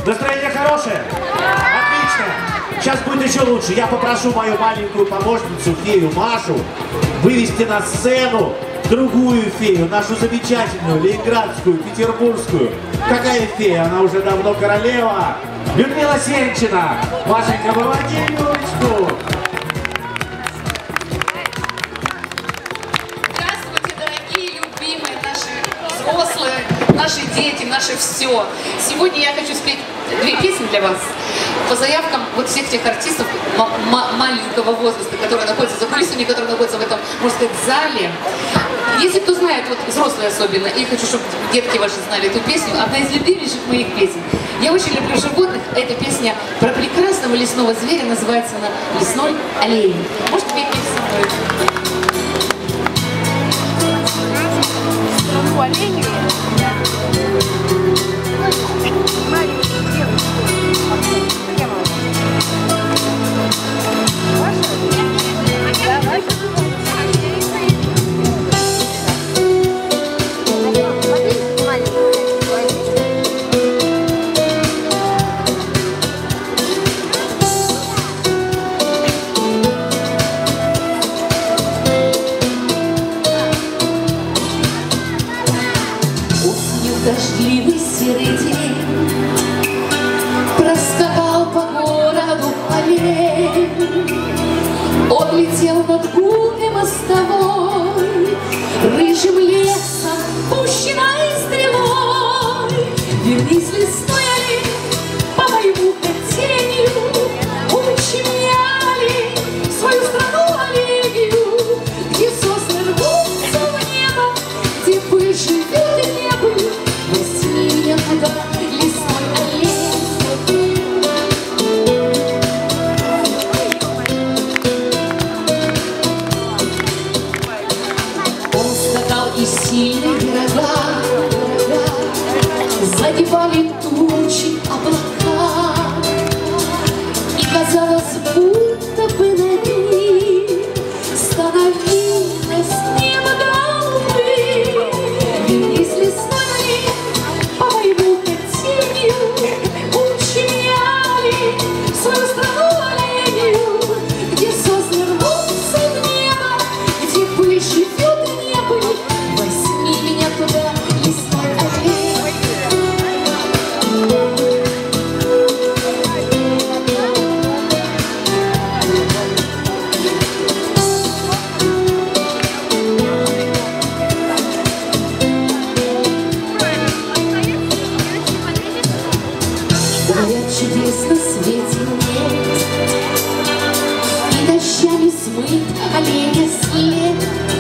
Настроение хорошее? Отлично. Сейчас будет еще лучше. Я попрошу мою маленькую помощницу, фею Машу, вывести на сцену другую фею, нашу замечательную, ленинградскую, петербургскую. Какая фея? Она уже давно королева. Людмила Сенчина. Машенька, выводи Юлечку. Здравствуйте, дорогие, любимые, наши взрослые, наши дети, наше все. Сегодня я хочу спеть 2 песни для вас по заявкам вот всех тех артистов маленького возраста, которые находятся за кулисами, которые находятся в этом, можно сказать, зале. Если кто знает, вот взрослые особенно, и хочу, чтобы детки ваши знали эту песню, одна из любимейших моих песен. Я очень люблю животных. Эта песня про прекрасного лесного зверя, называется она «Лесной олень». Можете петь со мной? Оленю. Маленькую девочку. Давай. Дождливый серый день, проскакал по городу олень. Он летел над гулкой мостовой, рыжим лесом, пущенной стрелой. Вернись, лесной олень, по моему хотению, учиняли свою страну оленью, где сосны рвутся в небо, где пыль живет и небо. Возьми меня туда, лесной олень. Он скакал и сильные города задевали тучи облака, и казалось, будто бы на них становилось небо голубым. Вернись, лесной олень, по моему хотению, учиняли свою страну оленью, где сосны рвутся в небо, где пыль живет и небо. Возьми меня туда, лесной олень. Говорят, чудес на свете нет, и дождями смыт оленя след.